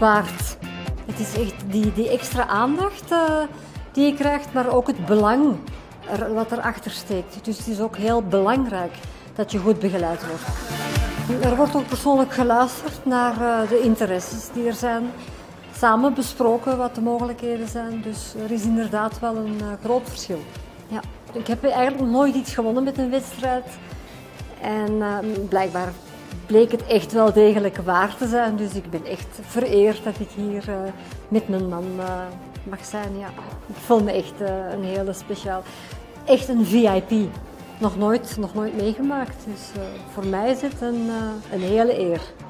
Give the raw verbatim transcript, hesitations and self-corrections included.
waard. Het is echt die, die extra aandacht uh, die je krijgt, maar ook het belang er, wat erachter steekt. Dus het is ook heel belangrijk dat je goed begeleid wordt. Er wordt ook persoonlijk geluisterd naar uh, de interesses die er zijn. Samen besproken wat de mogelijkheden zijn. Dus er is inderdaad wel een uh, groot verschil. Ja. Ik heb eigenlijk nog nooit iets gewonnen met een wedstrijd. En uh, blijkbaar bleek het echt wel degelijk waar te zijn. Dus ik ben echt vereerd dat ik hier uh, met mijn man uh, mag zijn. Ja. Ik voel me echt uh, een hele speciaal. Echt een V I P. Nog nooit, nog nooit meegemaakt. Dus uh, voor mij is het een, uh, een hele eer.